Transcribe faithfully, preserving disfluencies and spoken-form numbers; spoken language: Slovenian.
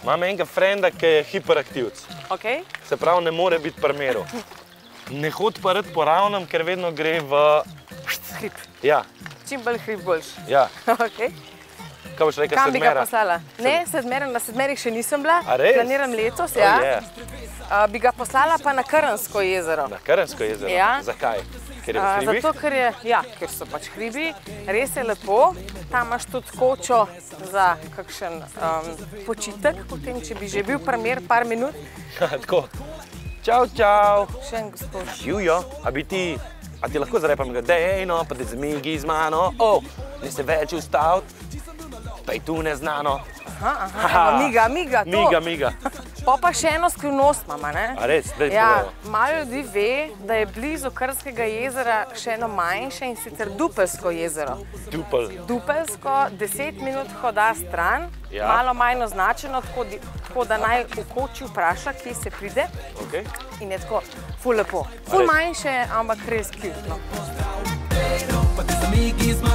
Imam enega frenda, ki je hiperaktivc. Okay. Se pravi, ne more biti pri miru. Ne hodi pa rad po ravnem, ker vedno gre v... Hrib. Ja. Čim bolj hrib boljš. Ja. Okay. Kaj boš rekel, Kam bi ga sedmera? poslala? Ne, sedmera, na sedmerih še nisem bila. A res? Planiram letos, ja. Oh, yeah. uh, bi ga poslala pa na Krnsko jezero. Na Krnsko jezero? Ja. Zakaj? Ker je v Uh, hribih? zato, ker je, ja, ker so pač hribi, res je lepo. Tam imaš tudi kočo za kakšen um, počitek, potem, če bi že bil primer par minut. Tako. Čau, čau. Še en gospod. Živijo, a bi ti, a ti lahko zarepam, dej no, pa te zmigi z mano, o, ne se več ustaviti, pa je tu neznano. Aha, aha, evo, miga, miga, to. Miga, miga. Pa pa še eno skrivnost mama, ne? A res? Daj Ja, povedo. malo ljudi ve, da je blizu Krnskega jezera še eno manjše in sicer Dupelsko jezero. Dupel. Dupelsko, deset minut hoda stran, Ja. malo manj označeno, tako, di- tako da naj v koči vpraša, kje se pride. Okay. In je tako ful lepo. Ful res? manjše, ampak res cute, no. But there's amigues, my